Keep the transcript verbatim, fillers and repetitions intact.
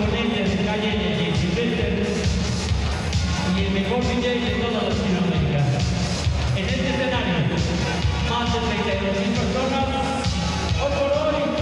Cornelius, calle de Silvestre y el mejor D J de toda Latinoamérica. En este escenario, más de treinta y dos mil personas, hoy por hoy.